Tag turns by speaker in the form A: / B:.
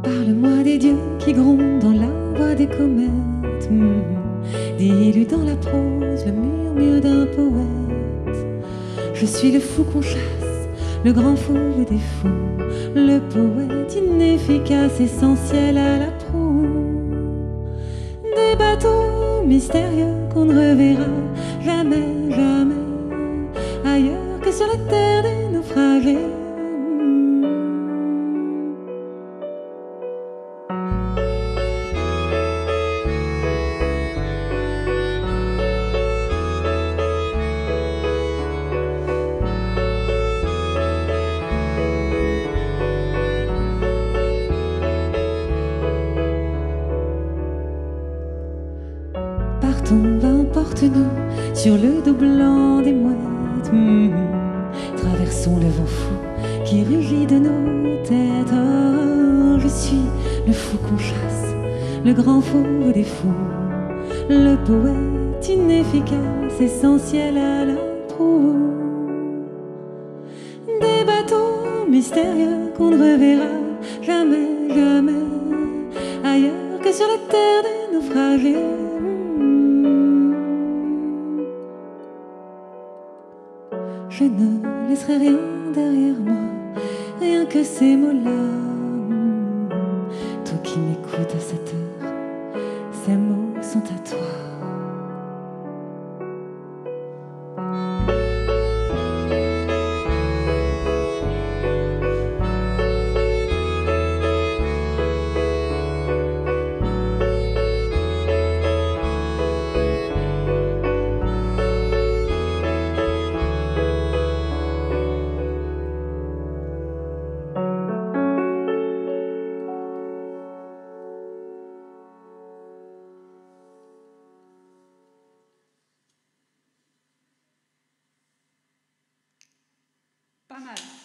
A: Parle-moi des dieux qui grondent dans la voix des comètes, dilue dans la prose le murmure d'un poète. Je suis le fou qu'on chasse, le grand fauve des fous, le poète inefficace, essentiel à la proue. Des bateaux mystérieux qu'on ne reverra jamais, jamais ailleurs que sur la terre des naufragés. Partons, emporte-nous sur le dos blanc des mouettes. Traversons le vent fou qui rugit de nos têtes. Oh, je suis le fou qu'on chasse, le grand fauve des fous, le poète inefficace, essentiel à la proue. Des bateaux mystérieux qu'on ne reverra jamais, jamais ailleurs que sur la terre des naufragés. Je ne laisserai rien derrière moi, rien que ces mots-là. Toi qui m'écoutes à cette heure, ces mots sont à toi. Pas mal.